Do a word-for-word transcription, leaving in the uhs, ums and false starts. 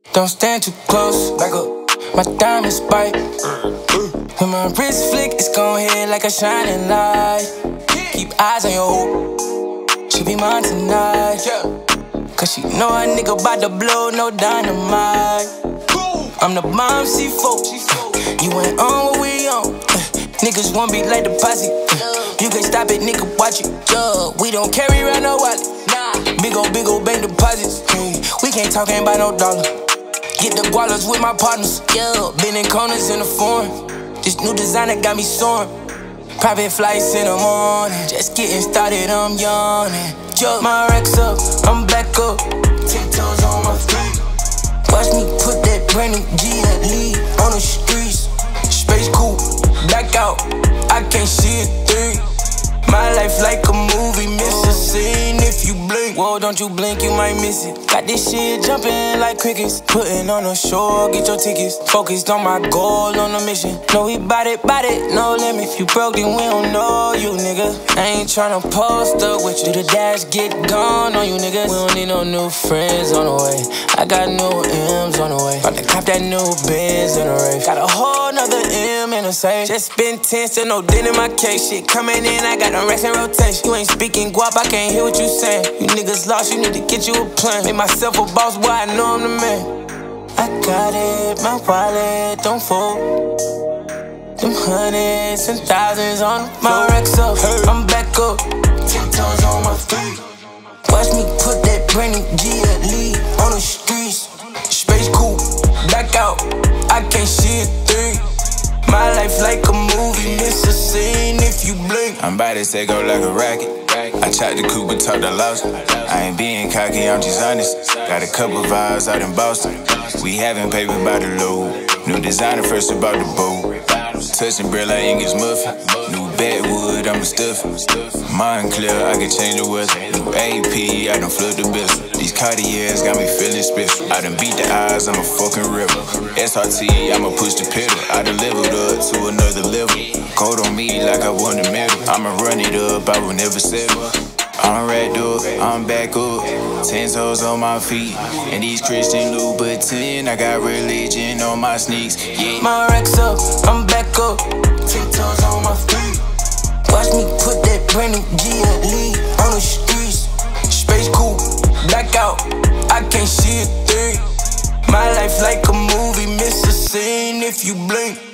Don't stand too close, back up. My diamond spike. When my wrist flick, it's gon' hit like a shining light. Keep eyes on your hoop, she be mine tonight. Cause she know a nigga bout to blow, no dynamite. I'm the bomb, C four. You ain't on what we on. Niggas won't be like deposit. You can't stop it, nigga, watch it. Yeah, we don't carry around no wallet. Big ol' big ol' bank deposits. We can't talk, ain't about no dollar. Get the gualas with my partners. Yeah, been in corners in the foreign. This new designer got me soaring. Private flights in the morning. Just getting started, I'm yawning. Jump my racks up, I'm back up. Tiptoes on my feet. Watch me put that brand new G L E on the streets. Space coupe, back out. I can't see a thing. My life like a movie, miss a scene if you blink. Whoa, don't you blink, you might miss it. Got this shit jumping like crickets. Putting on a show, get your tickets. Focused on my goal, on the mission. Know we bout it, bout it, no limit. If you broke, then we don't know you, nigga. I ain't tryna post up with you. Do the dash, get gone on you, niggas. We don't need no new friends on the way. I got new M's on the way. About to cop that new Benz in the race. Got a whole nother M in the safe. Just spent ten, still no dent in my case. Shit coming in, I got no rest in rotation. You ain't speaking guap, I can't hear what you saying. You niggas lost, you need to get you a plan. Make myself a boss, boy, I know I'm the man. I got it, my wallet, don't fold. Them hundreds and thousands on my racks up, I'm back up. Tiptoes on my feet. Watch me put that brand new G L E on the streets. Space coupe, back out, I can't see a thing. My life like a movie, miss a scene if you blink. I'm about to say go like a racket. I tried the coupe but talked the loss. I ain't being cocky, I'm just honest. Got a couple vibes out in Boston. We having paper by the load. New designer first about the boat. Touching bread like English muffin. New backwood, I'm a stuffin'. Mind clear, I can change the weather. New A P, I done flood the bill. These Cartiers got me feeling special. I done beat the odds, I'm a fucking rebel. S R T, I'ma push the pedal. I done leveled up to another level. Code on me like I won the medal. I'ma run it up, I will never settle. I'm racked up, I'm back up. Ten toes on my feet. And these Christian Louboutin, I got religion on my sneaks. Yeah. My racks up, I'm back up. Tiptoes on my feet. Watch me put that brand new G L E on the streets. Space coupe, back out, I can't see a thing. My life like a movie, miss a scene if you blink.